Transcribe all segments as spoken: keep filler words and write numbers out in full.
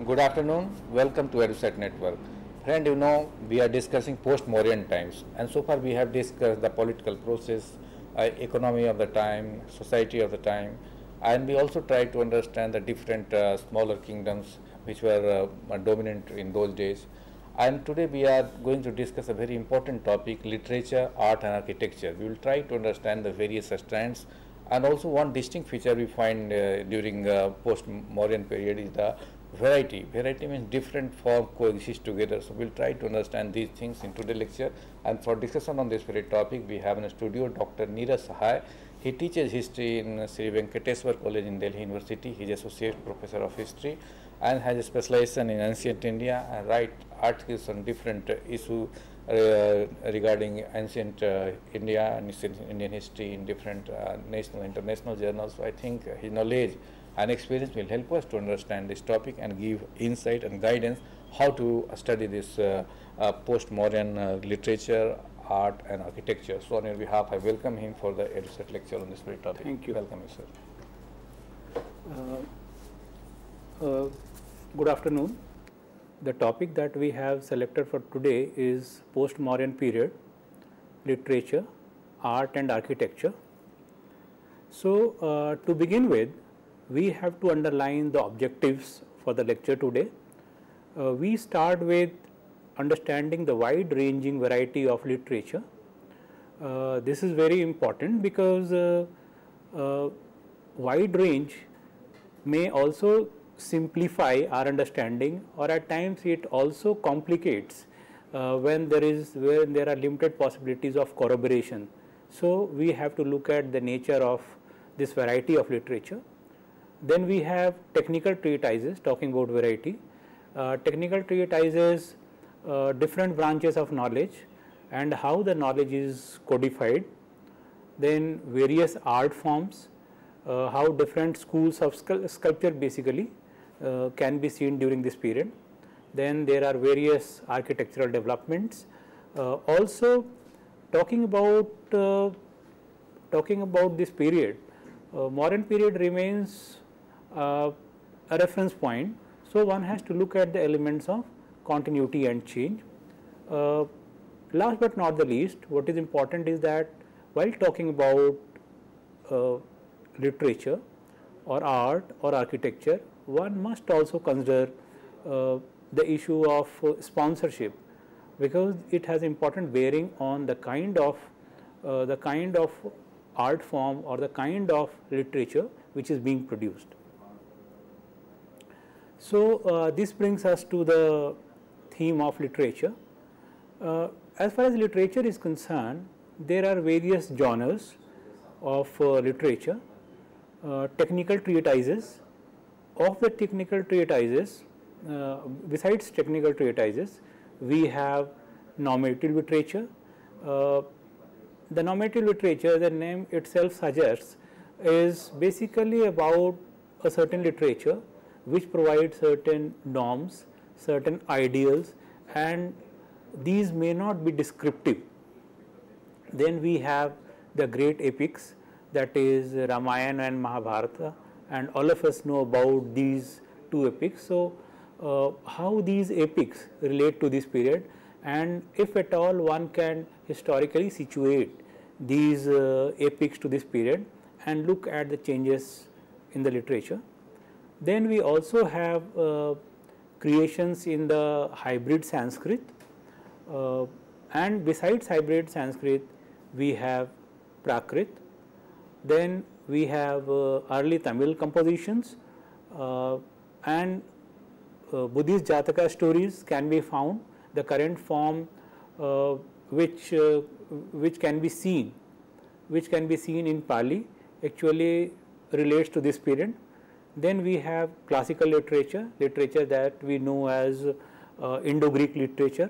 Good afternoon. Welcome to EduSat Network. Friend, you know, we are discussing post-Mauryan times, and so far we have discussed the political process, uh, economy of the time, society of the time, and we also try to understand the different uh, smaller kingdoms which were uh, dominant in those days. And today we are going to discuss a very important topic, literature, art and architecture. We will try to understand the various strands, and also one distinct feature we find uh, during uh, post-Mauryan period is the variety. Variety means different forms coexist together. So we'll try to understand these things in today's lecture. And for discussion on this very topic, we have in the studio Doctor Neeraj Sahai. He teaches history in Sri Venkateswar College in Delhi University. He is associate professor of history and has a specialization in ancient India and write articles on different uh, issues uh, regarding ancient uh, India and Indian history in different uh, national and international journals. So I think his knowledge and experience will help us to understand this topic and give insight and guidance how to study this uh, uh, post-Mauryan uh, literature, art and architecture. So on your behalf, I welcome him for the EduSat lecture on this very topic. Thank you. Welcome, sir. Uh, uh, good afternoon. The topic that we have selected for today is post-Mauryan period, literature, art and architecture. So uh, to begin with, we have to underline the objectives for the lecture today. Uh, we start with understanding the wide-ranging variety of literature. Uh, this is very important because uh, uh, wide range may also simplify our understanding, or at times it also complicates uh, when there is when there are limited possibilities of corroboration. So we have to look at the nature of this variety of literature. Then we have technical treatises talking about variety. Uh, technical treatises, uh, different branches of knowledge and how the knowledge is codified. Then various art forms, uh, how different schools of sculpture basically uh, can be seen during this period. Then there are various architectural developments. Uh, also talking about uh, talking about this period, uh, Mauryan period remains Uh, a reference point. So one has to look at the elements of continuity and change. Uh, last but not the least, what is important is that while talking about uh, literature or art or architecture, one must also consider uh, the issue of uh, sponsorship, because it has important bearing on the kind of uh, the kind of art form or the kind of literature which is being produced. So uh, this brings us to the theme of literature. Uh, as far as literature is concerned, there are various genres of uh, literature. Uh, technical treatises. Of the technical treatises, uh, besides technical treatises, we have normative literature. Uh, the normative literature, the name itself suggests, is basically about a certain literature which provides certain norms, certain ideals, and these may not be descriptive. Then we have the great epics, that is Ramayana and Mahabharata, and all of us know about these two epics. So uh, how these epics relate to this period, and if at all one can historically situate these uh, epics to this period and look at the changes in the literature. Then we also have uh, creations in the hybrid Sanskrit, uh, and besides hybrid Sanskrit, we have Prakrit. Then we have uh, early Tamil compositions, uh, and uh, Buddhist Jataka stories can be found. The current form uh, which uh, which can be seen, which can be seen in Pali, actually relates to this period. Then we have classical literature, literature that we know as uh, Indo-Greek literature.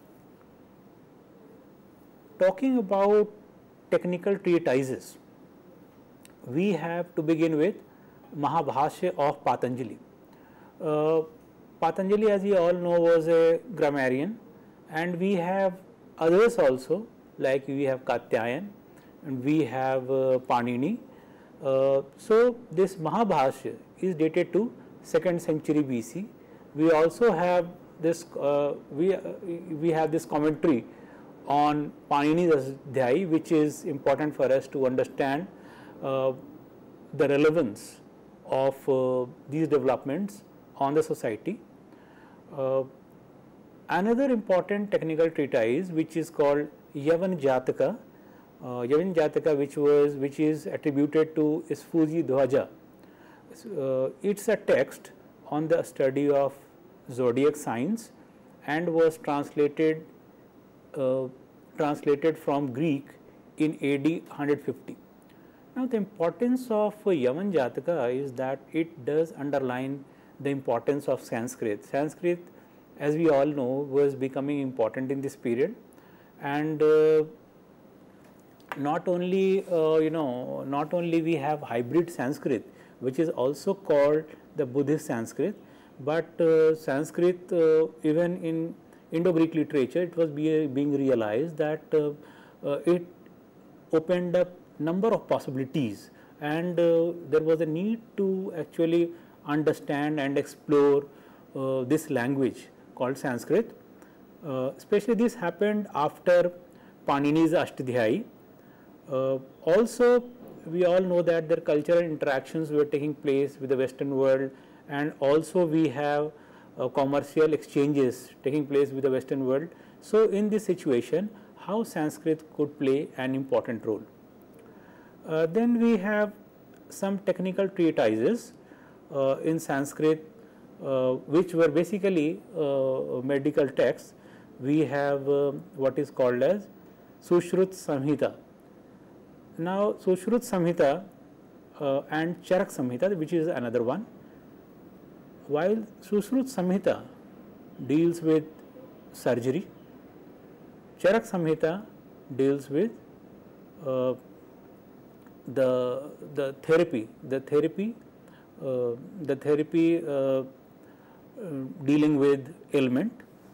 Talking about technical treatises, we have to begin with Mahabhashya of Patanjali. Uh, Patanjali, as we all know, was a grammarian, and we have others also, like we have Katyayan and we have uh, Panini. Uh, so this Mahabhashya is dated to second century B C. we also have this uh, we uh, we have this commentary on Panini's Aswadhyay, which is important for us to understand uh, the relevance of uh, these developments on the society. Uh, another important technical treatise which is called Yavan Jataka, uh, Yavan Jataka, which was which is attributed to Sfuji Dhwaja. Uh, it's a text on the study of zodiac signs and was translated uh, translated from Greek in A D one fifty. Now, the importance of uh, Yavan Jataka is that it does underline the importance of Sanskrit. Sanskrit, as we all know, was becoming important in this period, and uh, not only uh, you know not only we have hybrid Sanskrit, which is also called the Buddhist Sanskrit, but uh, Sanskrit uh, even in Indo-Greek literature, it was be, being realized that uh, uh, it opened up number of possibilities, and uh, there was a need to actually understand and explore uh, this language called Sanskrit. Uh, especially this happened after Panini's Ashtadhyayi. Uh, also, we all know that their cultural interactions were taking place with the Western world, and also we have uh, commercial exchanges taking place with the Western world. So, in this situation, how Sanskrit could play an important role. Uh, then we have some technical treatises uh, in Sanskrit, uh, which were basically uh, medical texts. We have uh, what is called as Sushrut Samhita. Now, Sushrut Samhita uh, and Charak Samhita, which is another one. While Sushrut Samhita deals with surgery, Charak Samhita deals with uh, the the therapy, the therapy, uh, the therapy uh, uh, dealing with ailment.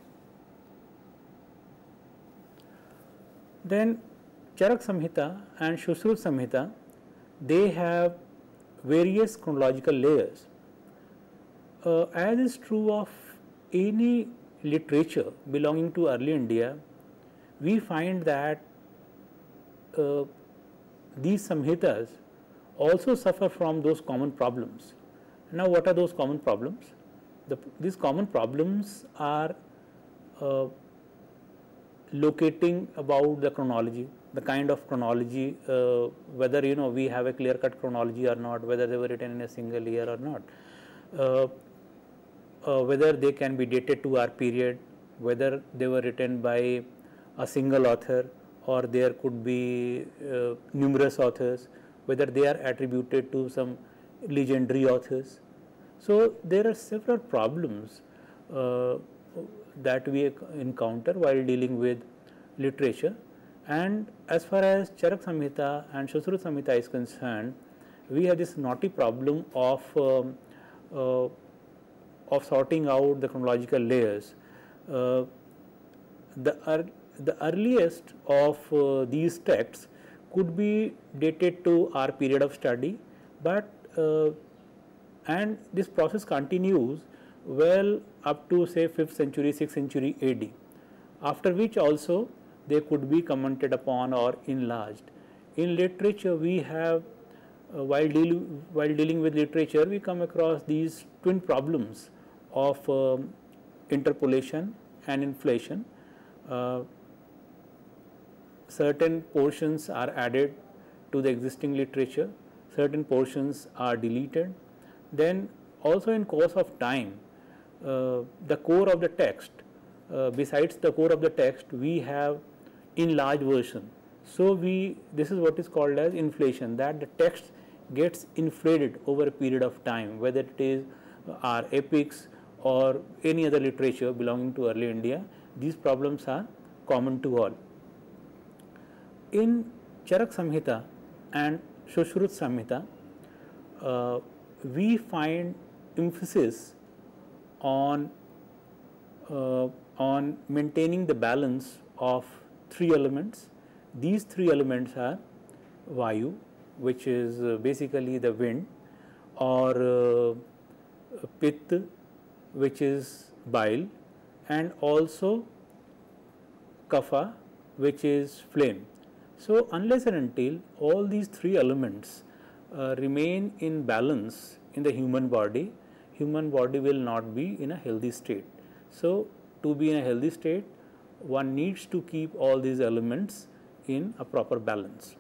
Then Charak Samhita and Sushrut Samhita, they have various chronological layers. Uh, as is true of any literature belonging to early India, we find that uh, these samhitas also suffer from those common problems. Now, what are those common problems? The, these common problems are uh, locating about the chronology, the kind of chronology, uh, whether you know we have a clear-cut chronology or not, whether they were written in a single year or not, uh, uh, whether they can be dated to our period, whether they were written by a single author or there could be uh, numerous authors, whether they are attributed to some legendary authors. So, there are several problems uh, that we encounter while dealing with literature, and as far as Charak Samhita and Sushrut Samhita is concerned, we have this knotty problem of um, uh, of sorting out the chronological layers. Uh, the uh, the earliest of uh, these texts could be dated to our period of study, but uh, and this process continues well up to say fifth century, sixth century A D, after which also they could be commented upon or enlarged. In literature, we have uh, while, deal, while dealing with literature, we come across these twin problems of um, interpolation and inflation. Uh, certain portions are added to the existing literature, certain portions are deleted. Then also in course of time, uh, the core of the text, uh, besides the core of the text, we have enlarged version. So, we this is what is called as inflation, that the text gets inflated over a period of time, whether it is our epics or any other literature belonging to early India. These problems are common to all. In Charak Samhita and Sushrut Samhita, uh, we find emphasis on uh, on maintaining the balance of three elements. These three elements are Vayu, which is uh, basically the wind, or uh, Pitta, which is bile, and also kapha, which is phlegm. So, unless and until all these three elements uh, remain in balance in the human body, human body will not be in a healthy state. So, to be in a healthy state, one needs to keep all these elements in a proper balance.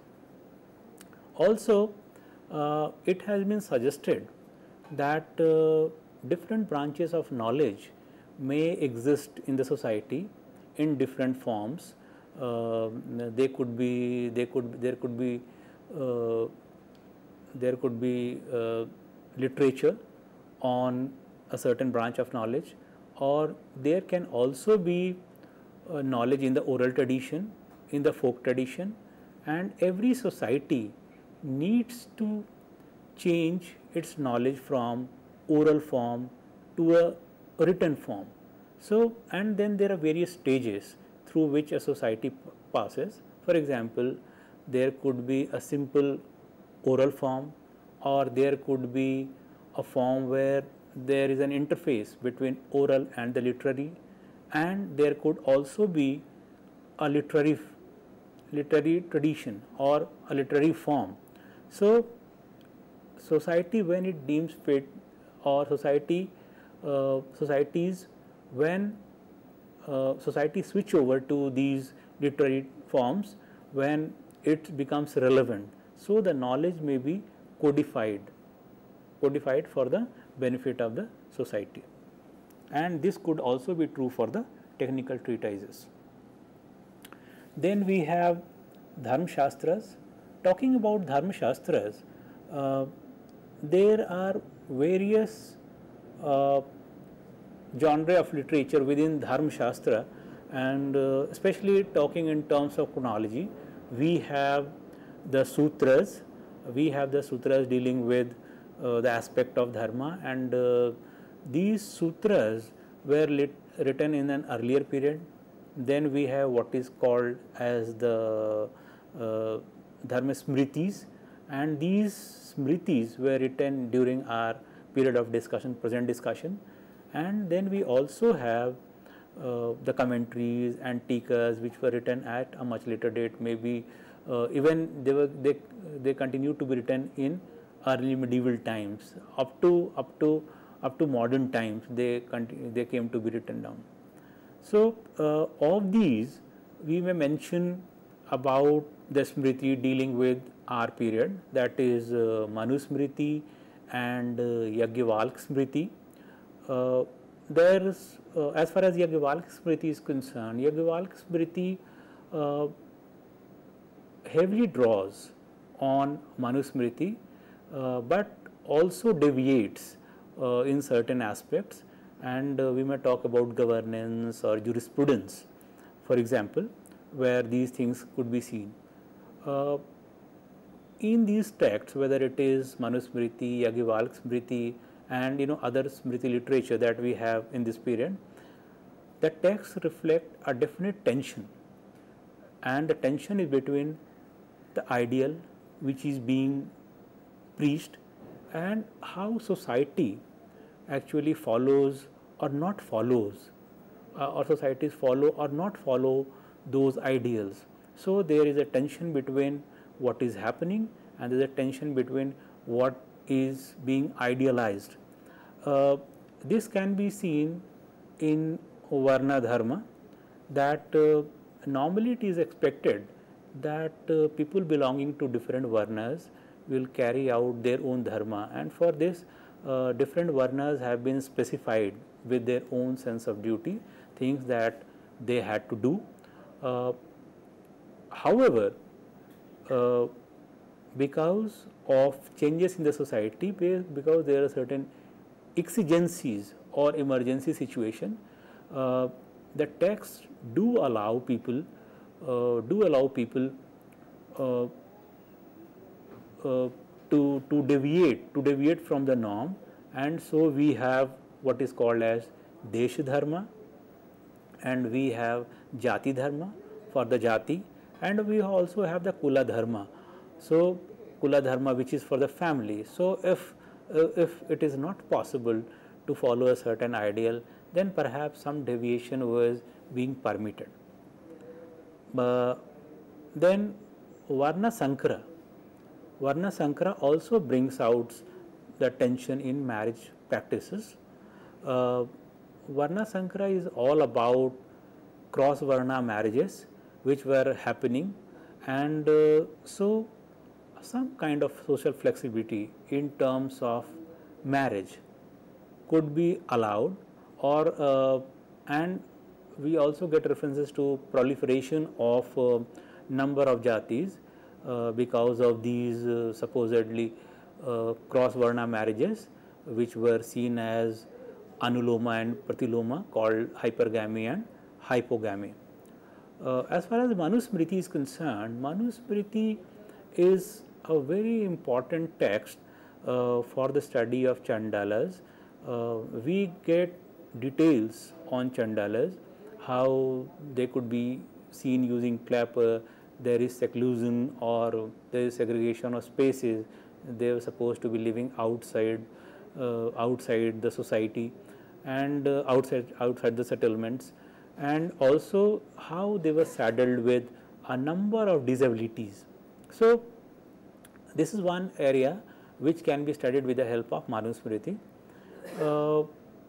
Also, uh, it has been suggested that uh, different branches of knowledge may exist in the society in different forms. Uh, they could be, they could, there could be, uh, there could be uh, literature on a certain branch of knowledge, or there can also be uh, knowledge in the oral tradition, in the folk tradition, and every society needs to change its knowledge from oral form to a written form. So, and then there are various stages through which a society passes. For example, there could be a simple oral form, or there could be a form where there is an interface between oral and the literary, and there could also be a literary literary tradition or a literary form. So, society when it deems fit, or society uh, societies when uh, society switch over to these literary forms when it becomes relevant. So, the knowledge may be codified codified for the benefit of the society, and this could also be true for the technical treatises. Then we have Dharma Shastras. Talking about Dharma Shastras, uh, there are various uh, genre of literature within Dharma Shastra, and uh, especially talking in terms of chronology, we have the sutras, we have the sutras dealing with uh, the aspect of dharma, and uh, these sutras were lit, written in an earlier period. Then we have what is called as the uh, Dharma Smritis, and these Smritis were written during our period of discussion, present discussion. And then we also have uh, the commentaries and tikas, which were written at a much later date, maybe uh, even they were they they continue to be written in early medieval times, up to up to up to modern times. They continue, they came to be written down. So, uh, of these we may mention about the Smriti dealing with our period, that is uh, Manu Smriti and uh, Yajnavalkya Smriti. Uh, there is, uh, as far as Yajnavalkya Smriti is concerned, Yajnavalkya Smriti uh, heavily draws on Manu Smriti, uh, but also deviates uh, in certain aspects, and uh, we may talk about governance or jurisprudence, for example, where these things could be seen. Uh, in these texts, whether it is Manu Smriti, Yajnavalkya Smriti, and you know other Smriti literature that we have in this period, the texts reflect a definite tension, and the tension is between the ideal which is being preached and how society actually follows or not follows, uh, or societies follow or not follow those ideals. So, there is a tension between what is happening, and there is a tension between what is being idealized. Uh, this can be seen in Varna Dharma, that uh, normally it is expected that uh, people belonging to different Varnas will carry out their own Dharma, and for this uh, different Varnas have been specified with their own sense of duty, things that they had to do. Uh, however, uh, because of changes in the society, because there are certain exigencies or emergency situation, uh, the texts do allow people, uh, do allow people uh, uh, to to deviate, to deviate from the norm, and so we have what is called as Desh Dharma, and we have Jati Dharma for the Jati, and we also have the Kula Dharma. So, Kula Dharma, which is for the family. So, if uh, if it is not possible to follow a certain ideal, then perhaps some deviation was being permitted. Uh, then Varna Sankara. Varna Sankara also brings out the tension in marriage practices. Uh, Varna Sankara is all about cross Varna marriages which were happening, and uh, so some kind of social flexibility in terms of marriage could be allowed, or uh, and we also get references to proliferation of uh, number of jatis uh, because of these uh, supposedly uh, cross Varna marriages, which were seen as anuloma and pratiloma, called hypergamy and hypogamy. Uh, as far as Manusmriti is concerned, Manusmriti is a very important text uh, for the study of Chandalas. Uh, we get details on Chandalas, how they could be seen using clapper, there is seclusion or there is segregation of spaces, they were supposed to be living outside, uh, outside the society and uh, outside, outside the settlements, and also how they were saddled with a number of disabilities. So, this is one area which can be studied with the help of Manusmriti. Uh,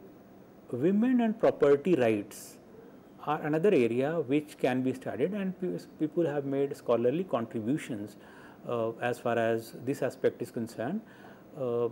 women and property rights are another area which can be studied, and people have made scholarly contributions uh, as far as this aspect is concerned. Uh,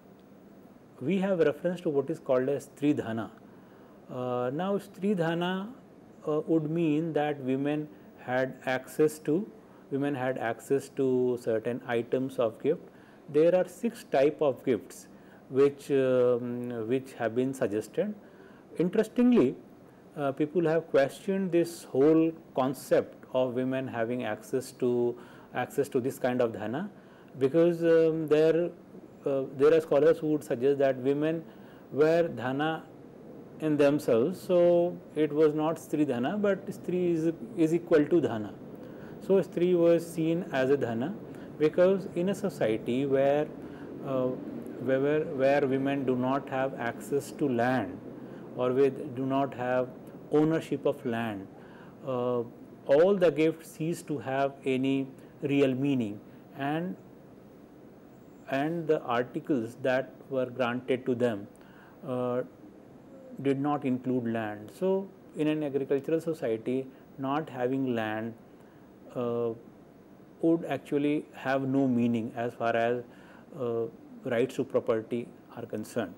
we have reference to what is called as Stridhana. Uh, now, Stridhana uh, would mean that women had access to women had access to certain items of gift. There are six type of gifts which um, which have been suggested. Interestingly, uh, people have questioned this whole concept of women having access to access to this kind of dhana, because um, there uh, there are scholars who would suggest that women were dhana in themselves, so it was not Stri dhana, but Stri is, is equal to dhana. So, Stri was seen as a dhana, because in a society where, uh, where, where women do not have access to land, or with, do not have ownership of land, uh, all the gifts cease to have any real meaning, and, and the articles that were granted to them uh, did not include land. So, in an agricultural society, not having land uh, would actually have no meaning as far as uh, rights to property are concerned.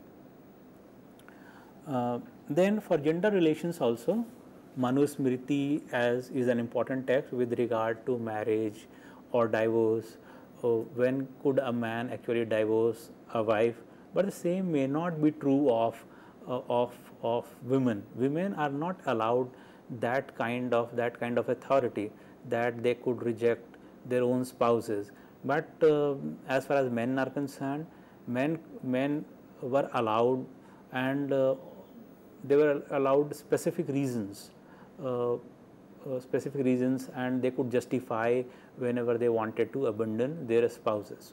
Uh, then for gender relations also, Manusmriti as is an important text with regard to marriage or divorce. Uh, when could a man actually divorce a wife? But the same may not be true of uh, of of women. Women are not allowed that kind of that kind of authority that they could reject their own spouses. But uh, as far as men are concerned, men men were allowed, and uh, they were allowed specific reasons, uh, uh, specific reasons, and they could justify whenever they wanted to abandon their spouses.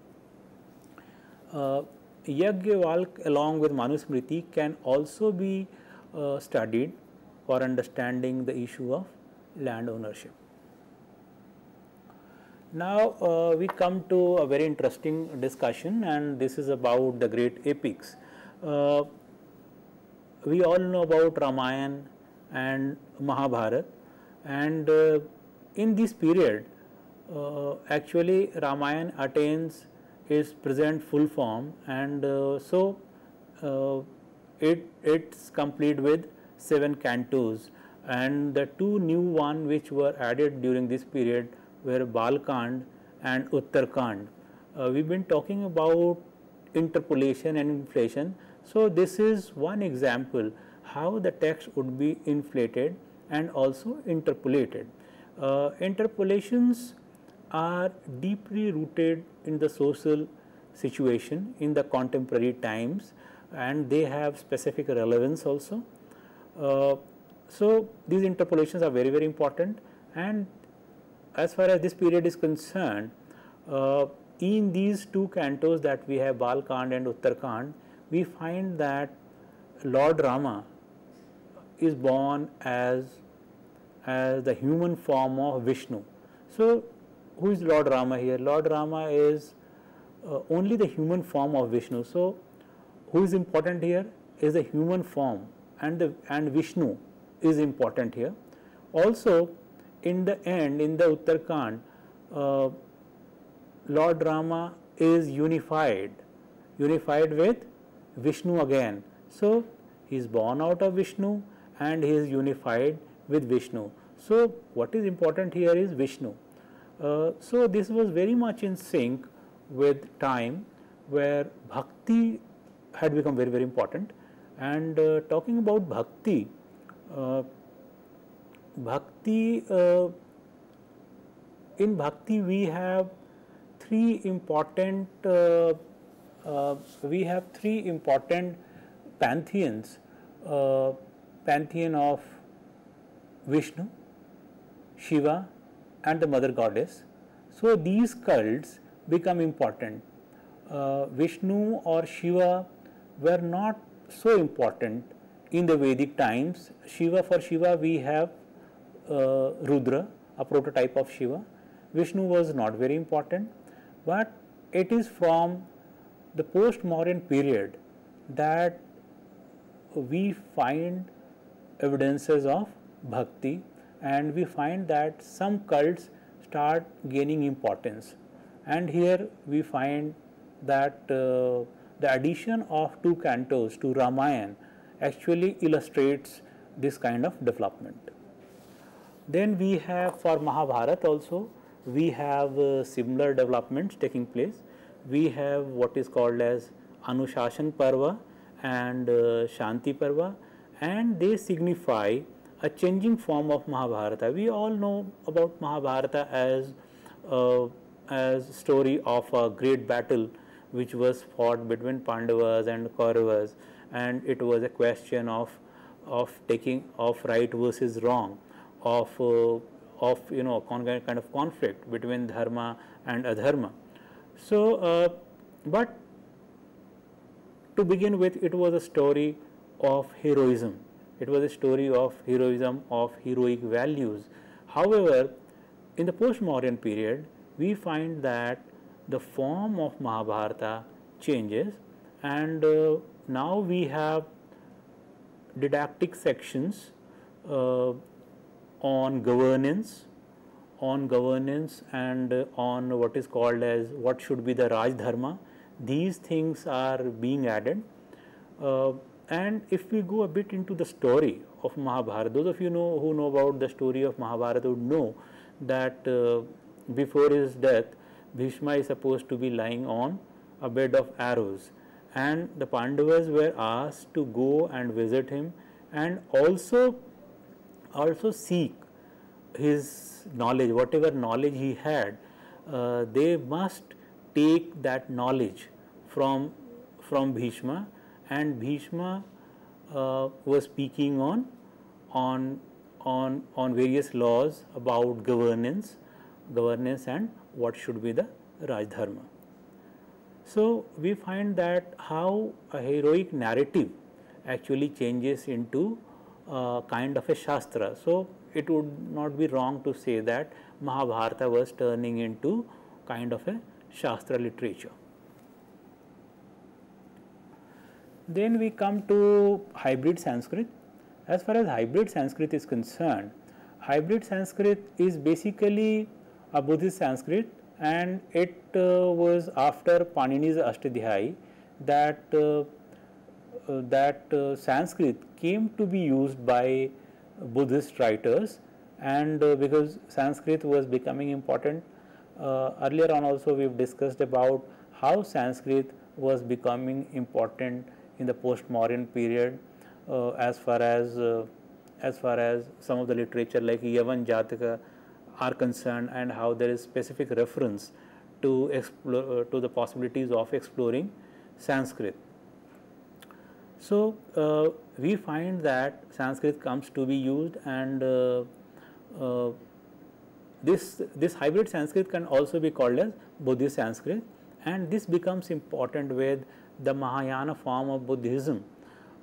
Uh, Yajnavalkya along with Manusmriti can also be uh, studied for understanding the issue of land ownership. Now, uh, we come to a very interesting discussion, and this is about the great epics. Uh, we all know about Ramayana and Mahabharata, and uh, in this period, uh, actually Ramayana attains its present full form, and uh, so uh, it it's complete with seven cantos, and the two new one which were added during this period were Balkand and Uttarkand. Uh, we've been talking about interpolation and inflation. So, this is one example how the text would be inflated and also interpolated. Uh, interpolations are deeply rooted in the social situation in the contemporary times, and they have specific relevance also. Uh, so, these interpolations are very very important, and as far as this period is concerned, uh, in these two cantos that we have, Balkand and Uttarkand, we find that Lord Rama is born as, as the human form of Vishnu. So, who is Lord Rama here? Lord Rama is uh, only the human form of Vishnu. So, who is important here is the human form, and the and Vishnu is important here. Also, in the end, in the Uttarakhand, uh, Lord Rama is unified, unified with Vishnu again. So, he is born out of Vishnu and he is unified with Vishnu. So, what is important here is Vishnu. Uh, so, this was very much in sync with time where bhakti had become very, very important. And uh, talking about bhakti, uh, bhakti, uh, in bhakti we have three important, uh, uh, we have three important pantheons, uh, pantheon of Vishnu, Shiva and the mother goddess. So, these cults become important. Uh, Vishnu or Shiva were not so important in the Vedic times. Shiva, for Shiva we have uh, Rudra, a prototype of Shiva. Vishnu was not very important, but it is from the post-Mauryan period that we find evidences of bhakti, and we find that some cults start gaining importance. And here we find that uh, the addition of two cantos to Ramayana actually illustrates this kind of development. Then we have for Mahabharata also, we have uh, similar developments taking place. We have what is called as Anushasana Parva and uh, Shanti Parva, and they signify a changing form of Mahabharata. We all know about Mahabharata as uh, as story of a great battle which was fought between Pandavas and Kauravas, and it was a question of of taking of right versus wrong, of uh, of you know kind of conflict between dharma and adharma. So, uh, but to begin with, it was a story of heroism. It was a story of heroism, of heroic values. However, in the post-Mauryan period, we find that the form of Mahabharata changes, and uh, now we have didactic sections uh, on governance, on governance and uh, on what is called as what should be the Raj Dharma. These things are being added. Uh, and if we go a bit into the story of Mahabharata, those of you know who know about the story of Mahabharata would know that uh, before his death, Bhishma is supposed to be lying on a bed of arrows, and the Pandavas were asked to go and visit him and also also seek his knowledge, whatever knowledge he had. Uh, they must take that knowledge from from Bhishma, and Bhishma uh, was speaking on on on on various laws about governance governance and what should be the Raj Dharma. So, we find that how a heroic narrative actually changes into uh, kind of a Shastra. So, it would not be wrong to say that Mahabharata was turning into kind of a Shastra literature. Then we come to hybrid Sanskrit. As far as hybrid Sanskrit is concerned, hybrid Sanskrit is basically a Buddhist Sanskrit, and it uh, was after Panini's Ashtadhyayi that uh, uh, that uh, Sanskrit came to be used by Buddhist writers, and uh, because Sanskrit was becoming important. Uh, earlier on also we have discussed about how Sanskrit was becoming important in the post-Mauryan period, uh, as far as uh, as far as some of the literature like Yavan Jataka are concerned, and how there is specific reference to explore uh, to the possibilities of exploring Sanskrit. So, uh, we find that Sanskrit comes to be used, and uh, uh, this this hybrid Sanskrit can also be called as Buddhist Sanskrit, and this becomes important with the Mahayana form of Buddhism.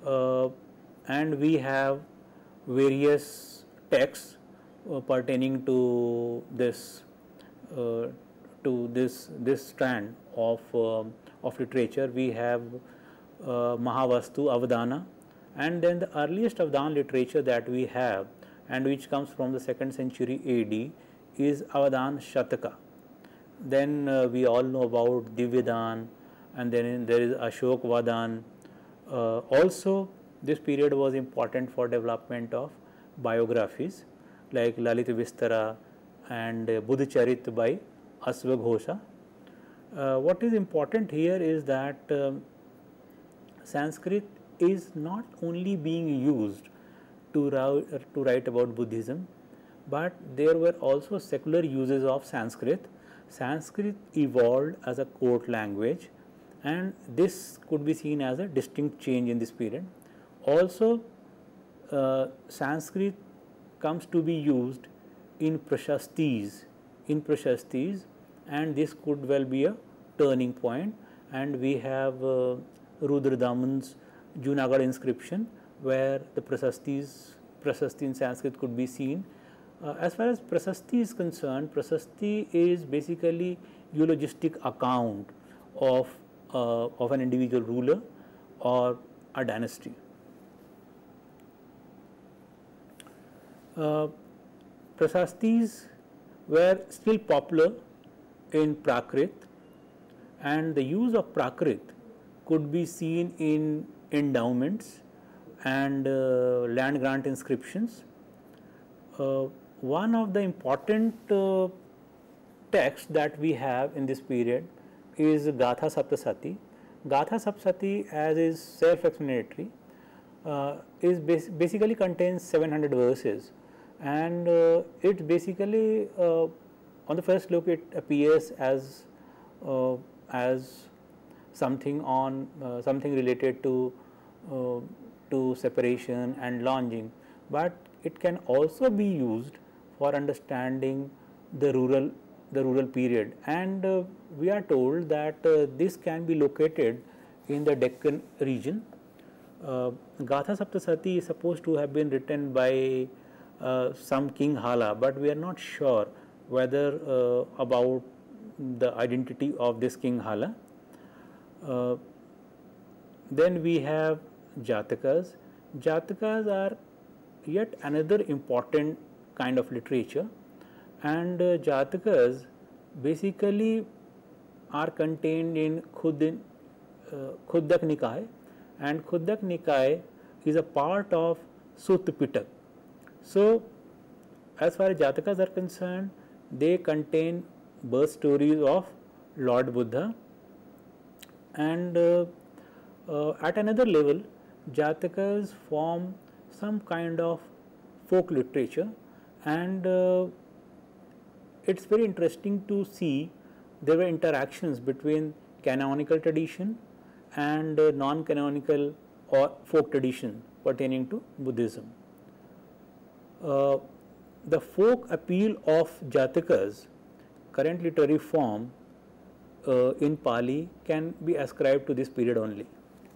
uh, and we have various texts uh, pertaining to this uh, to this this strand of uh, of literature. We have uh, Mahavastu, Avadana, and then the earliest Avadana literature that we have, and which comes from the second century A D, is Avadana Shataka. Then uh, we all know about Divyadan, and then there is Ashok Vadan. Uh, also, this period was important for development of biographies like Lalita Vistara and uh, Buddhacharit by Asvaghosha. Uh, what is important here is that um, Sanskrit is not only being used to, to write about Buddhism, but there were also secular uses of Sanskrit. Sanskrit evolved as a court language, and this could be seen as a distinct change in this period. Also, uh, Sanskrit comes to be used in prashastis, in prashastis, and this could well be a turning point. And we have uh, Rudra Daman's Junagadh inscription, where the prashastis, prashasti in Sanskrit could be seen. Uh, as far as prashasti is concerned, prashasti is basically eulogistic account of uh, of an individual ruler or a dynasty. Uh, prashastis were still popular in Prakrit, and the use of Prakrit could be seen in endowments and uh, land grant inscriptions. Uh, one of the important uh, texts that we have in this period is Gatha Saptasati. Gatha Saptasati, as is self-explanatory, uh, is bas basically contains seven hundred verses, and uh, it basically, uh, on the first look, it appears as uh, as something on uh, something related to uh, to separation and longing, but it can also be used for understanding the rural the rural period, and uh, we are told that uh, this can be located in the Deccan region. Uh, Gatha Saptasati is supposed to have been written by uh, some King Hala, but we are not sure whether uh, about the identity of this King Hala. Uh, then we have Jatakas. Jatakas are yet another important kind of literature, and uh, Jatakas basically are contained in Khudin, uh, Khudak Nikaya, and Khudak Nikaya is a part of Sutta Pitak. So, as far as Jatakas are concerned, they contain birth stories of Lord Buddha, and uh, uh, at another level, Jatakas form some kind of folk literature, and uh, it's very interesting to see there were interactions between canonical tradition and uh, non-canonical or folk tradition pertaining to Buddhism. Uh, the folk appeal of Jatakas, current literary form uh, in Pali, can be ascribed to this period only.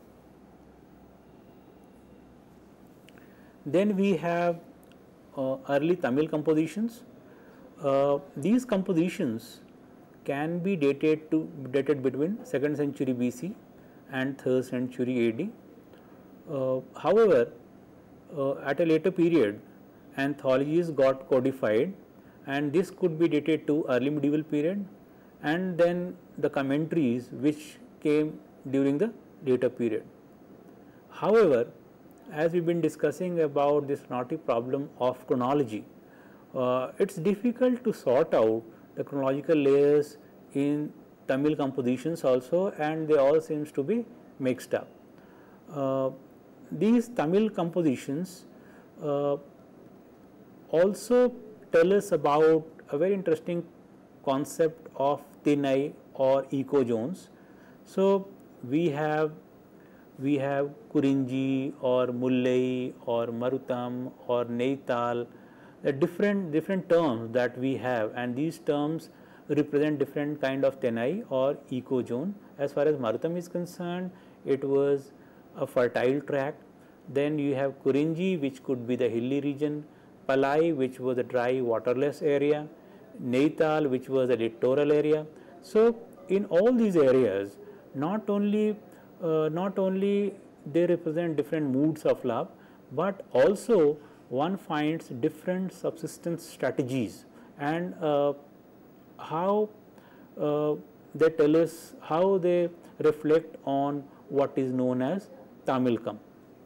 Then we have uh, early Tamil compositions. Uh, these compositions can be dated to dated between second century B C and third century A D. Uh, however, uh, at a later period, anthologies got codified, and this could be dated to early medieval period, and then the commentaries which came during the later period. However, as we've been discussing about this knotty problem of chronology, uh, it's difficult to sort out the chronological layers in Tamil compositions also, and they all seems to be mixed up. Uh, these Tamil compositions uh, also tell us about a very interesting concept of Tinai or eco-zones. So, we have we have Kurinji or Mullai or Marutam or Neital, the different different terms that we have, and these terms represent different kind of Tenai or eco-zone. As far as Marutam is concerned, it was a fertile tract, Then you have Kurinji, which could be the hilly region, Palai, which was a dry waterless area, Neital, which was a littoral area. So in all these areas, not only uh, not only they represent different moods of love, but also one finds different subsistence strategies, and uh, how uh, they tell us, how they reflect on what is known as Tamilkam.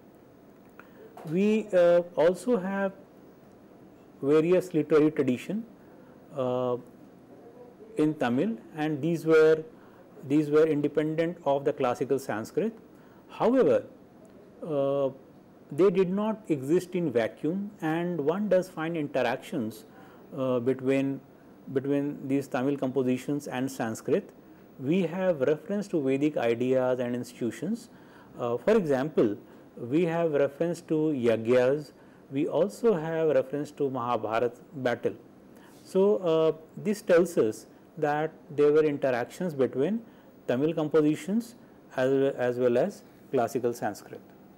We uh, also have various literary tradition uh, in Tamil, and these were these were independent of the classical Sanskrit. However, uh, they did not exist in vacuum, and one does find interactions uh, between between these Tamil compositions and Sanskrit. We have reference to Vedic ideas and institutions. Uh, for example, we have reference to Yagyas. We also have reference to Mahabharata battle. So uh, this tells us that there were interactions between Tamil compositions as well as, well as classical Sanskrit.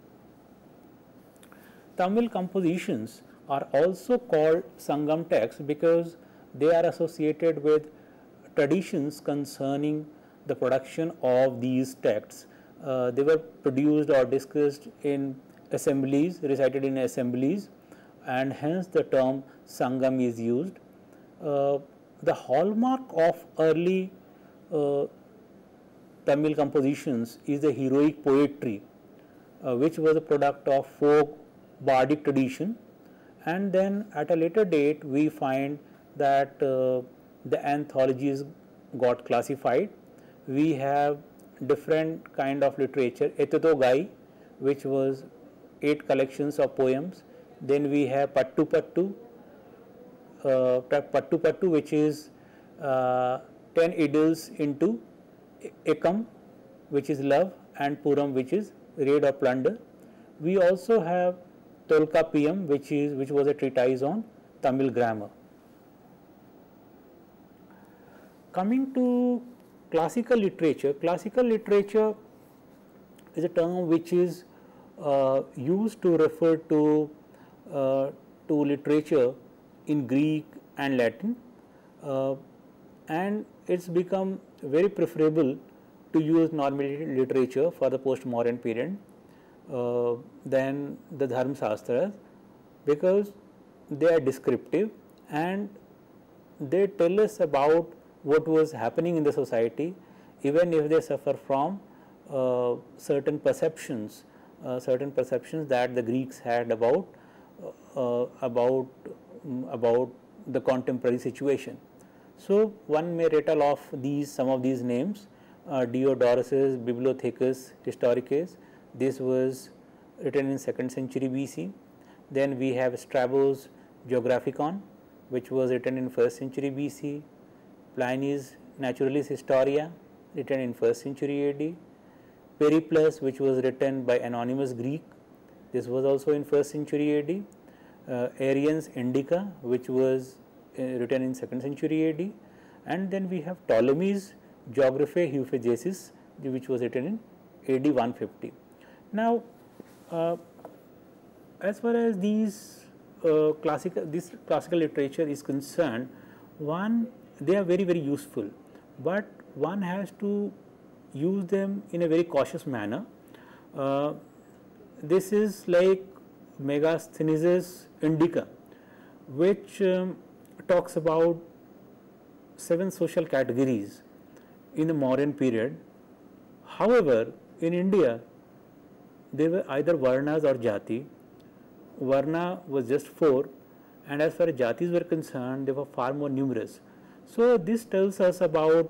Tamil compositions are also called Sangam texts because they are associated with traditions concerning the production of these texts. Uh, they were produced or discussed in assemblies, recited in assemblies, and hence the term Sangam is used. Uh, the hallmark of early uh, Tamil compositions is the heroic poetry, uh, which was a product of folk bardic tradition, and then at a later date we find that uh, the anthologies got classified. We have different kind of literature, Etatogai, which was eight collections of poems. Then we have Pattu Pattu, uh, Pattu Pattu, which is uh, ten idylls into Ekam, which is love, and Puram, which is raid or plunder. We also have Tolkapiyam, which is which was a treatise on Tamil grammar. Coming to classical literature, classical literature is a term which is uh, used to refer to uh, to literature in Greek and Latin, uh, and it's become very preferable to use normal literature for the post-modern period uh, than the Dharma Shastras, because they are descriptive and they tell us about what was happening in the society, even if they suffer from uh, certain perceptions, uh, certain perceptions that the Greeks had about uh, about um, about the contemporary situation. So one may rattle off these some of these names: uh, Diodorus's Bibliothecus Historicus. This was written in second century B C. Then we have Strabo's Geographicon, which was written in first century B C. Pliny's Naturalis Historia, written in first century A D. Periplus, which was written by anonymous Greek. This was also in first century A D. Uh, Arrian's Indica, which was uh, written in second century A D. And then we have Ptolemy's Geography Euphegesis, which was written in A D one fifty. Now, uh, as far as these uh, classical this classical literature is concerned, one they are very very useful, but one has to use them in a very cautious manner. Uh, this is like Megasthenes' Indica, which um, talks about seven social categories in the Mauryan period. However, in India, they were either Varnas or Jati. Varna was just four, and as far as Jatis were concerned, they were far more numerous. So this tells us about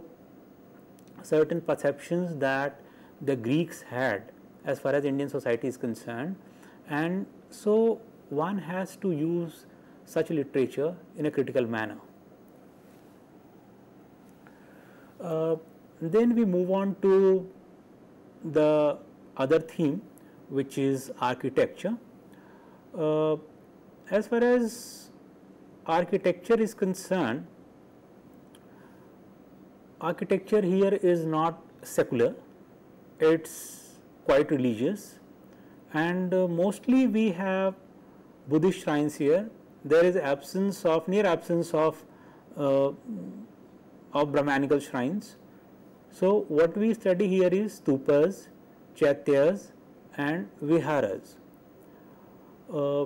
certain perceptions that the Greeks had as far as Indian society is concerned, and so one has to use such literature in a critical manner. Uh, then we move on to the other theme, which is architecture. Uh, as far as architecture is concerned, architecture here is not secular, it's quite religious, and uh, mostly we have Buddhist shrines here. There is absence of near absence of uh, of Brahmanical shrines. So what we study here is stupas, chaityas and viharas. Uh,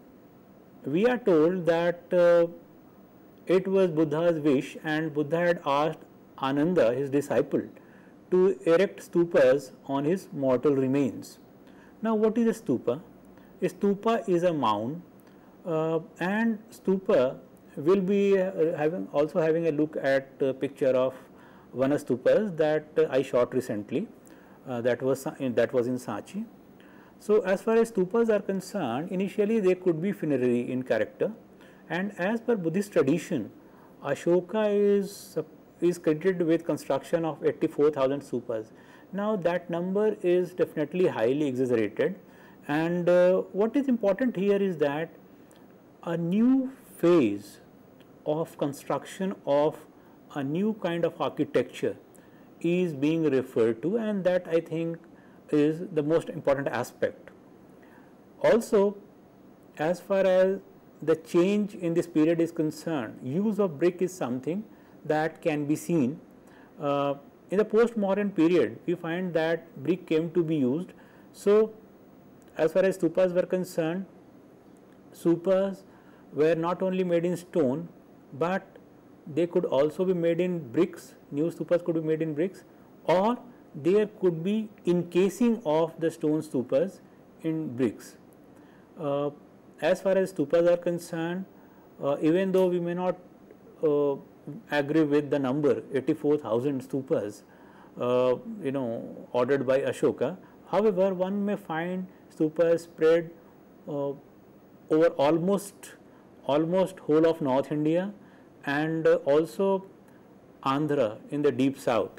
we are told that uh, it was Buddha's wish, and Buddha had asked Ananda, his disciple, to erect stupas on his mortal remains. Now what is a stupa? A stupa is a mound, uh, and stupa will be uh, having also having a look at a picture of Vanastupas that uh, I shot recently, uh, that was in, that was in Sanchi. So as far as stupas are concerned, initially they could be funerary in character, and as per Buddhist tradition, Ashoka is is credited with construction of eighty-four thousand stupas. Now that number is definitely highly exaggerated, and uh, what is important here is that a new phase of construction of a new kind of architecture is being referred to, and that I think is the most important aspect. Also, as far as the change in this period is concerned, use of brick is something that can be seen. Uh, in the post-modern period, we find that brick came to be used. So, as far as stupas were concerned, stupas were not only made in stone, but they could also be made in bricks. New stupas could be made in bricks, or there could be encasing of the stone stupas in bricks. Uh, as far as stupas are concerned, uh, even though we may not uh, agree with the number eighty-four thousand stupas, uh, you know, ordered by Ashoka, however, one may find stupas spread uh, over almost almost whole of North India, and uh, also Andhra in the deep south.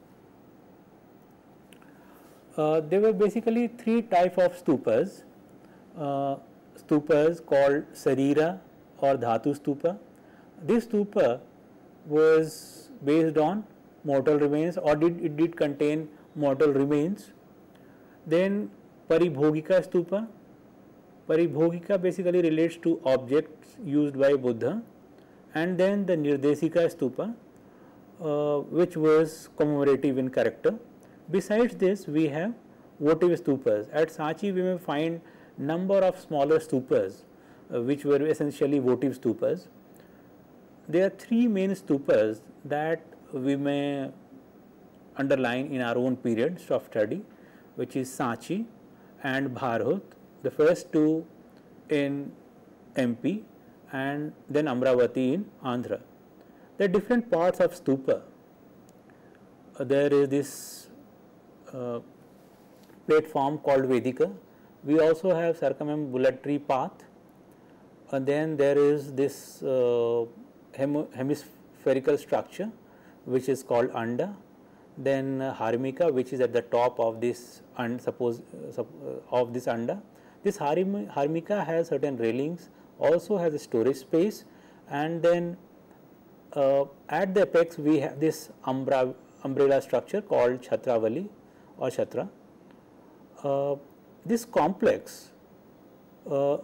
Uh, there were basically three types of stupas. Uh, stupas called Sarira or Dhatu stupa. This stupa was based on mortal remains, or did, it did contain mortal remains. Then Paribhogika stupa. Paribhogika basically relates to objects used by Buddha. And then the Nirdesika stupa, uh, which was commemorative in character. Besides this, we have votive stupas. At Sanchi, we may find number of smaller stupas, uh, which were essentially votive stupas. There are three main stupas that we may underline in our own period of study, which is Sanchi and Bharhut, the first two in M P, and then Amravati in Andhra. There are different parts of stupa. Uh, there is this uh, platform called Vedika. We also have circumambulatory path, and then there is this uh, hem hemispherical structure which is called Anda, then uh, Harmika, which is at the top of this and suppose uh, of this Anda. This Harim Harmika has certain railings, also has a storage space, and then uh, at the apex we have this umbra, umbrella structure called Chhatravali or Chhatra. Uh, this complex, uh,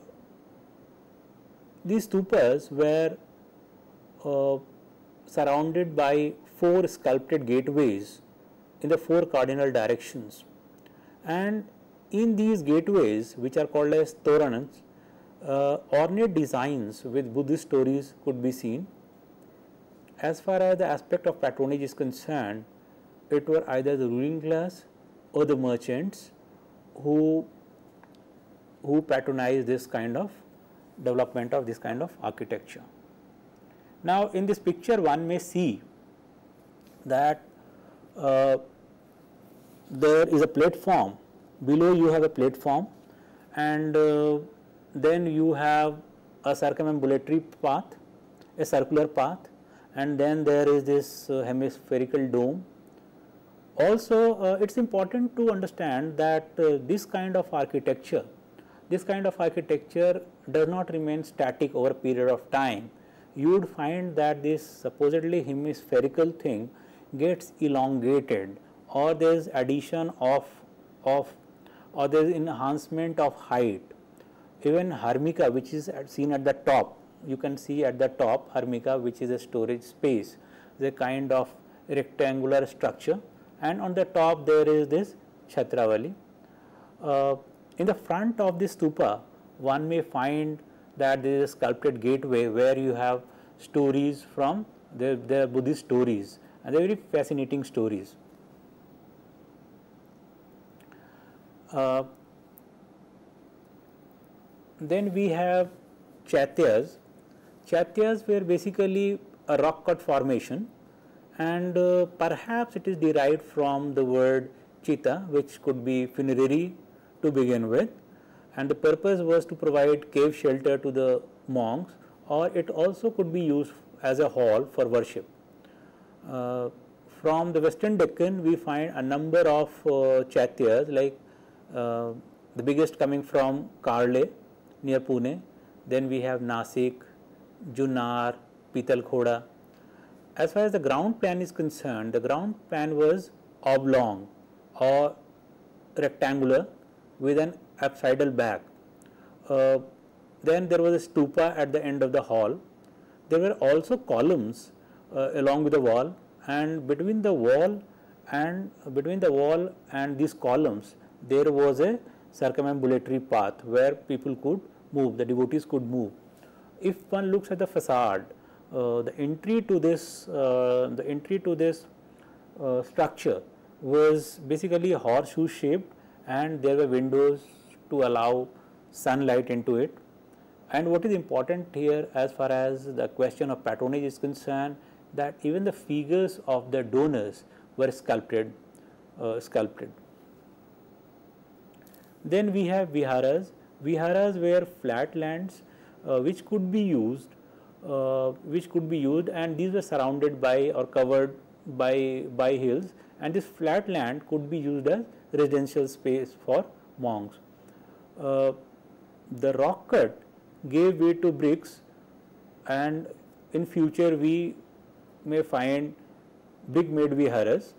these stupas were uh, surrounded by four sculpted gateways in the four cardinal directions, and in these gateways, which are called as Toranans, uh, ornate designs with Buddhist stories could be seen. As far as the aspect of patronage is concerned, it were either the ruling class or the merchants who who patronize this kind of development of this kind of architecture. Now, in this picture, one may see that uh, there is a platform. Below you have a platform, and uh, then you have a circumambulatory path, a circular path, and then there is this uh, hemispherical dome. Also, uh, it is important to understand that uh, this kind of architecture, this kind of architecture does not remain static over a period of time. You would find that this supposedly hemispherical thing gets elongated, or there is addition of, of or there is enhancement of height. Even Hermica, which is at, seen at the top, you can see at the top Hermica, which is a storage space, the kind of rectangular structure, and on the top there is this Chhatravali. Uh, in the front of this stupa, one may find that there is a sculpted gateway where you have stories from the, the Buddhist stories, and they are very fascinating stories. Uh, then we have Chaityas. Chaityas were basically a rock cut formation, and uh, perhaps it is derived from the word Chita, which could be funerary to begin with, and the purpose was to provide cave shelter to the monks, or it also could be used as a hall for worship. Uh, from the Western Deccan, we find a number of uh, Chaityas, like uh, the biggest coming from Karle near Pune, then we have Nasik, Junnar, Pitalkhoda. As far as the ground plan is concerned, the ground plan was oblong or rectangular with an apsidal back. Uh, then there was a stupa at the end of the hall. There were also columns uh, along with the wall, and between the wall and uh, between the wall and these columns there was a circumambulatory path where people could move, the devotees could move. If one looks at the facade, uh, the entry to this uh, the entry to this uh, structure was basically horseshoe shaped, and there were windows to allow sunlight into it. And what is important here as far as the question of patronage is concerned, that even the figures of the donors were sculpted. Uh, sculpted. Then we have viharas. Viharas were flat lands uh, which could be used, uh, which could be used, and these were surrounded by or covered by by hills, and this flat land could be used as residential space for monks. Uh, the rock cut gave way to bricks, and in future we may find brick made viharas.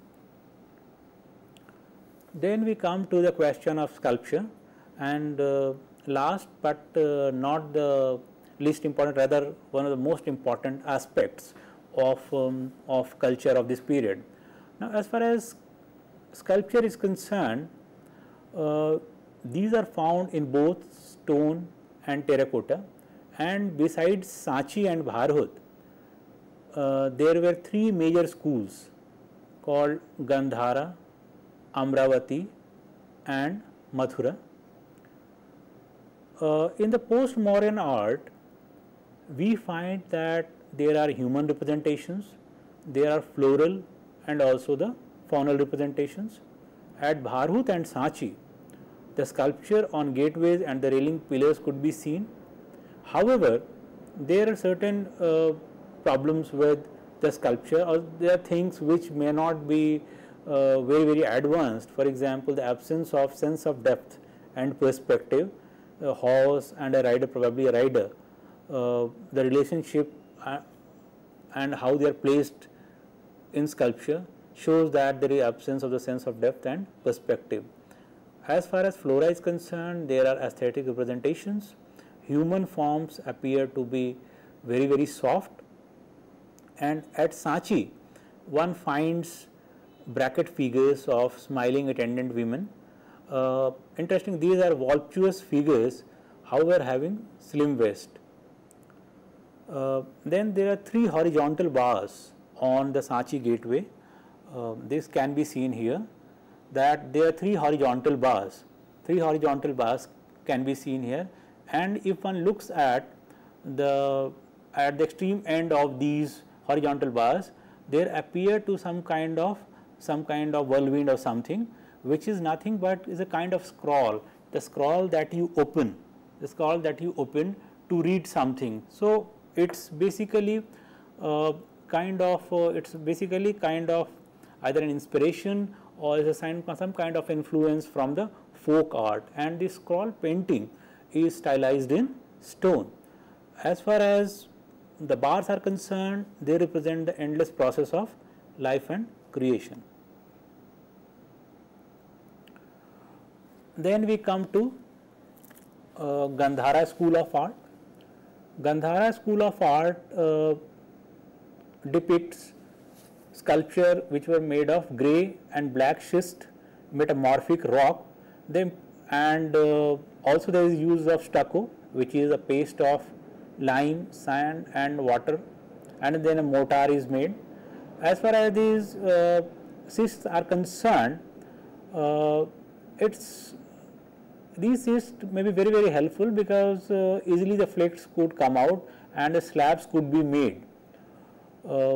Then we come to the question of sculpture, and uh, last but uh, not the least important, rather one of the most important aspects of, um, of culture of this period. Now, as far as sculpture is concerned, uh, these are found in both stone and terracotta, and besides Sanchi and Bharhut, uh, there were three major schools called Gandhara, Amravati and Mathura. Uh, in the post-Mauryan art, we find that there are human representations, there are floral and also the faunal representations. At Bharhut and Sanchi, the sculpture on gateways and the railing pillars could be seen. However, there are certain uh, problems with the sculpture, or there are things which may not be uh, very very advanced. For example, the absence of sense of depth and perspective, a horse and a rider, probably a rider, uh, the relationship uh, and how they are placed in sculpture shows that there is absence of the sense of depth and perspective. As far as flora is concerned, there are aesthetic representations. Human forms appear to be very very soft, and at Sanchi one finds bracket figures of smiling attendant women. Uh, interesting, these are voluptuous figures, however having slim waist. Uh, then there are three horizontal bars on the Sanchi gateway. Uh, this can be seen here, that there are three horizontal bars. Three horizontal bars can be seen here, and if one looks at the at the extreme end of these horizontal bars, there appear to some kind of some kind of whirlwind or something, which is nothing but is a kind of scroll, the scroll that you open, the scroll that you open to read something. So it's basically uh, kind of uh, it's basically kind of either an inspiration or is a sign, some kind of influence from the folk art, and this scroll painting is stylized in stone. As far as the bars are concerned, they represent the endless process of life and creation. Then we come to uh, Gandhara school of art. Gandhara school of art uh, depicts sculpture which were made of grey and black schist metamorphic rock. They, and uh, also there is use of stucco, which is a paste of lime, sand and water, and then a mortar is made. As far as these uh, schists are concerned, uh, it's these schists may be very very helpful because uh, easily the flakes could come out and the slabs could be made. Uh,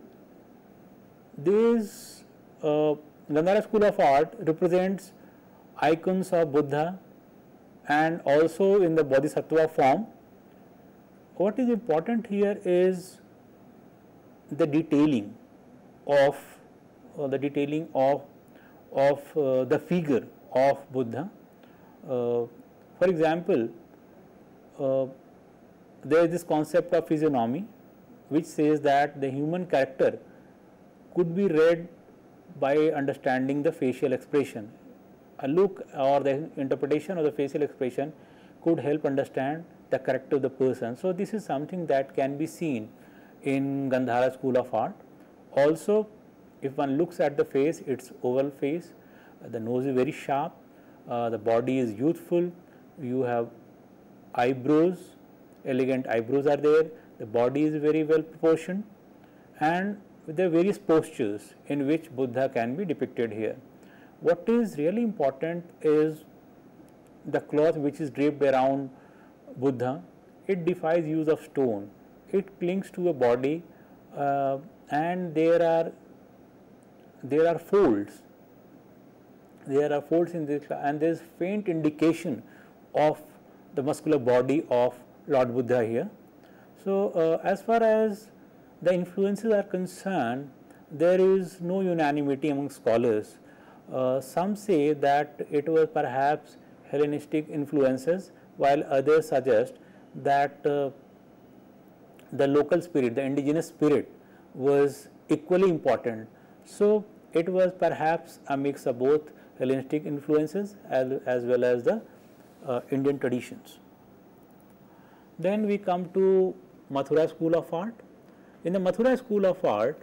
this uh, Gandhara school of art represents icons of Buddha and also in the Bodhisattva form. What is important here is the detailing of uh, the detailing of of uh, the figure of Buddha. Uh, for example, uh, there is this concept of physiognomy, which says that the human character could be read by understanding the facial expression. A look or the interpretation of the facial expression could help understand the character of the person. So, this is something that can be seen in Gandhara school of art. Also, if one looks at the face, it's oval face, the nose is very sharp, uh, the body is youthful, you have eyebrows, elegant eyebrows are there, the body is very well proportioned, and there are various postures in which Buddha can be depicted here. What is really important is the cloth which is draped around Buddha. It defies use of stone, it clings to a body, uh, and there are there are folds, there are folds in this, and there is faint indication of the muscular body of Lord Buddha here. So, uh, as far as the influences are concerned, there is no unanimity among scholars. Uh, some say that it was perhaps Hellenistic influences, while others suggest that uh, the local spirit, the indigenous spirit was equally important. So, it was perhaps a mix of both Hellenistic influences as, as well as the uh, Indian traditions. Then we come to Mathura school of art. In the Mathura school of art,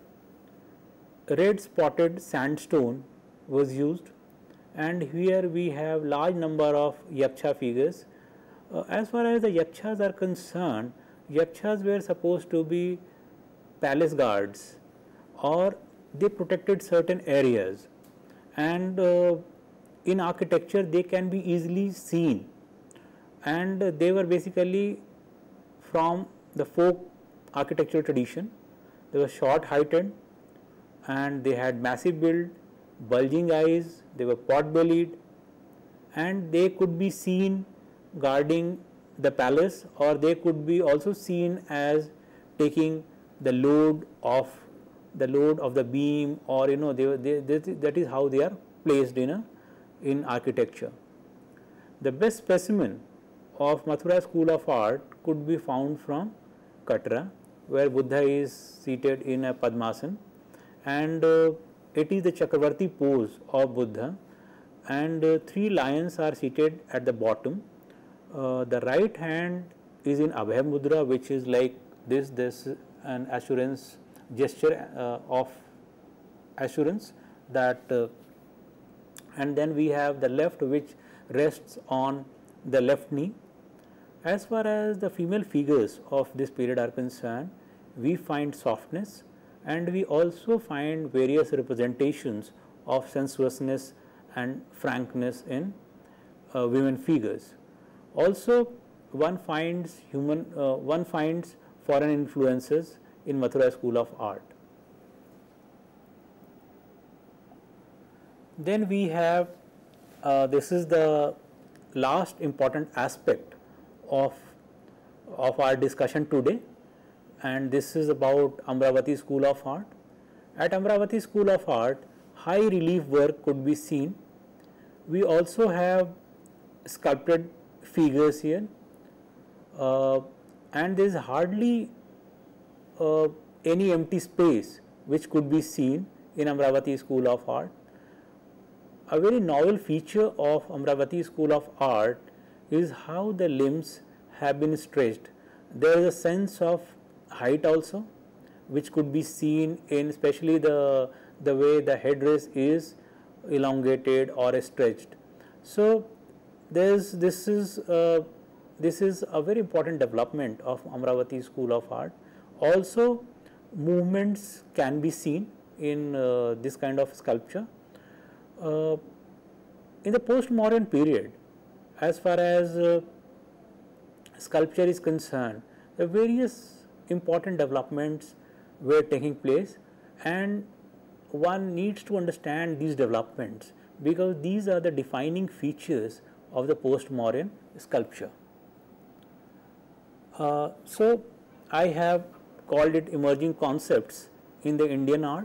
red spotted sandstone was used, and here we have large number of yaksha figures. Uh, as far as the yakshas are concerned, yakshas were supposed to be palace guards, or they protected certain areas, and uh, in architecture they can be easily seen, and uh, they were basically from the folk architectural tradition. They were short heighted and they had massive build, bulging eyes, they were pot bellied, and they could be seen guarding the palace, or they could be also seen as taking the load of the load of the beam, or you know they, they, they that is how they are placed in a in architecture. The best specimen of Mathura school of art could be found from Katra, where Buddha is seated in a Padmasana, and uh, it is the Chakravarti pose of Buddha, and uh, three lions are seated at the bottom. Uh, the right hand is in Abhay Mudra, which is like this, this an assurance gesture uh, of assurance that, uh, and then we have the left which rests on the left knee. As far as the female figures of this period are concerned, we find softness, and we also find various representations of sensuousness and frankness in uh, women figures. Also, one finds human, uh, one finds foreign influences in Mathura school of art. Then we have, uh, this is the last important aspect of, of our discussion today, and this is about Amravati school of art. At Amravati school of art, high relief work could be seen. We also have sculpted figures here, uh, and there is hardly uh, any empty space which could be seen in Amravati school of art. a very novel feature of Amravati School of Art is how the limbs have been stretched. There is a sense of height also, which could be seen in especially the, the way the headdress is elongated or stretched. So, there's, this, is, uh, this is a very important development of Amravati School of Art. Also, movements can be seen in uh, this kind of sculpture. Uh, in the post-modern period, as far as uh, sculpture is concerned, the various important developments were taking place, and one needs to understand these developments because these are the defining features of the post-modern sculpture. Uh, so, I have called it emerging concepts in the Indian art.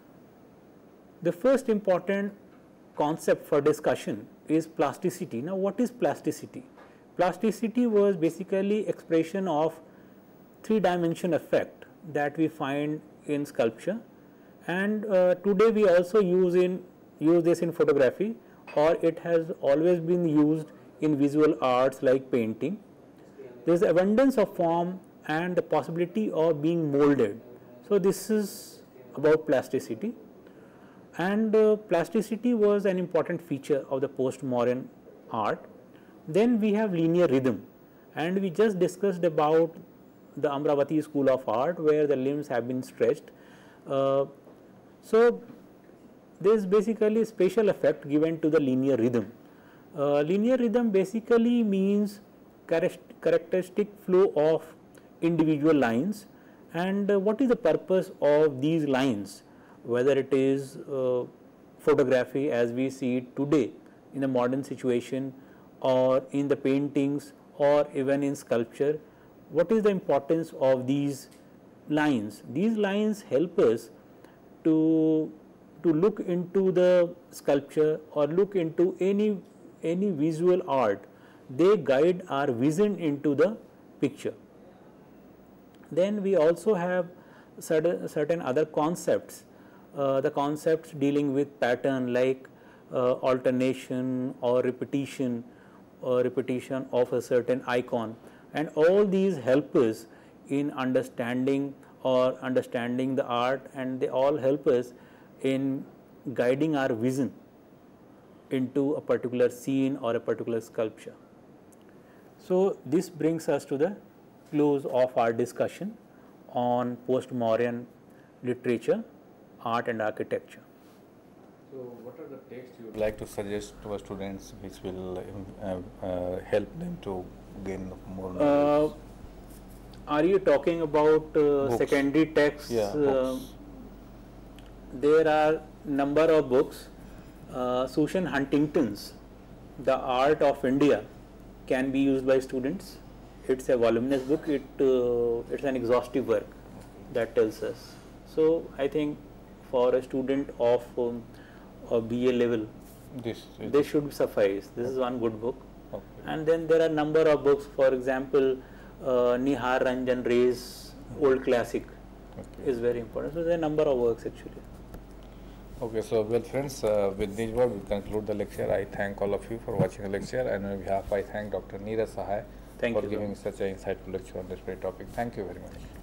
The first important concept for discussion is plasticity. Now, what is plasticity? Plasticity was basically expression of three-dimension effect that we find in sculpture, and uh, today we also use in use this in photography, or it has always been used in visual arts like painting. There is abundance of form and the possibility of being molded. So, this is about plasticity, and uh, plasticity was an important feature of the postmodern art. Then we have linear rhythm, and we just discussed about the Amravati School of Art where the limbs have been stretched. Uh, so, there is basically spatial effect given to the linear rhythm. Uh, linear rhythm basically means characteristic flow of individual lines, and uh, what is the purpose of these lines, whether it is uh, photography as we see it today in the modern situation, or in the paintings, or even in sculpture. What is the importance of these lines? These lines help us to, to look into the sculpture or look into any, any visual art. They guide our vision into the picture. Then we also have certain, certain other concepts, uh, the concepts dealing with pattern like uh, alternation or repetition, or repetition of a certain icon, and all these help us in understanding or understanding the art, and they all help us in guiding our vision into a particular scene or a particular sculpture. So, this brings us to the close of our discussion on postmodern literature, art and architecture. So, what are the texts you would like to suggest to our students which will uh, uh, help them to gain more knowledge? Uh, are you talking about uh, secondary texts? Yeah, uh, books. There are number of books. Uh, Susan Huntington's The Art of India can be used by students. It's a voluminous book. It uh, it's an exhaustive work that tells us. So, I think for a student of um, a B A level, this, this should suffice. This is one good book. Okay. And then there are number of books, for example, uh, Nihar Ranjan Ray's old classic okay. is very important. So, there are a number of works actually. Okay, so well friends, uh, with this word we conclude the lecture. I thank all of you for watching the lecture, and on behalf I thank Doctor Neeraj Sahai thank for you giving such an insightful lecture on this great topic. Thank you very much.